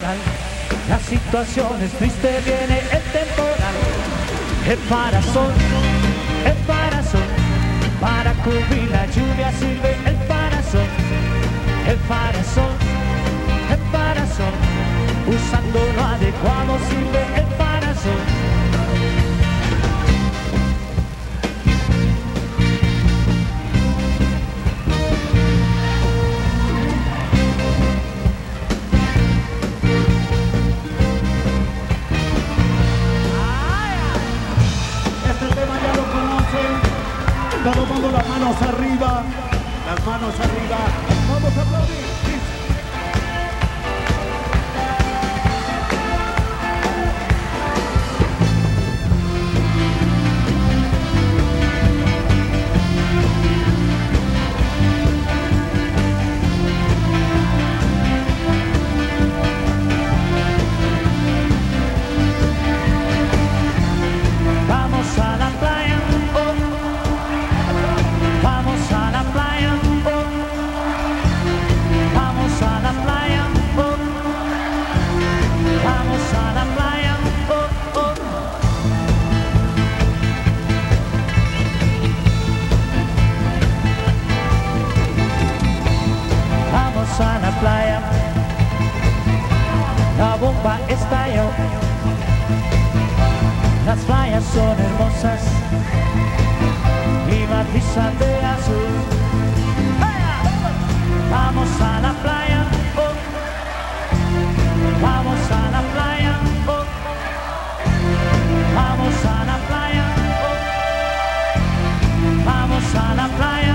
mal, la situación es triste, viene el temporal. El parasol, para cubrir la lluvia sirve el parasol. El parasol, usando lo adecuado sirve el parasol. Todo el mundo las manos arriba, vamos a aplaudir. Vamos a la playa, vamos a la playa, vamos a la playa, vamos a la playa, vamos a la playa, la bomba estalló, las playas son hermosas y matizan de azul. Vamos a la playa, vamos a la playa, vamos a la playa, vamos a la playa.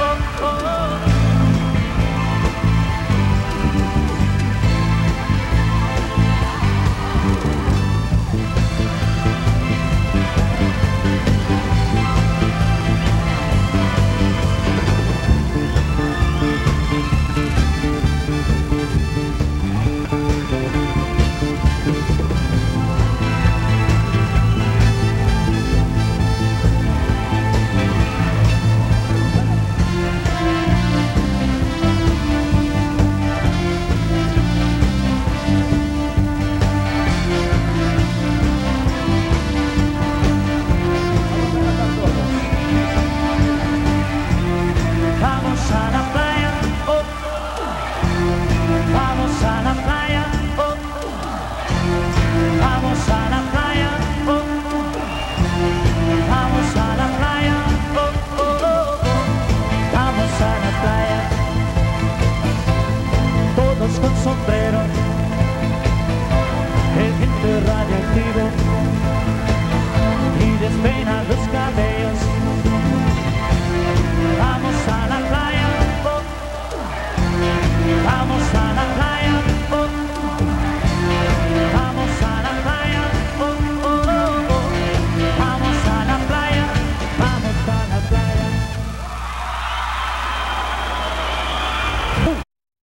Vamos a la playa, vamos a la playa, vamos a la playa, vamos a la playa, vamos a la playa, todos con sombrero, el gente radioactivo y despeina los cabellos.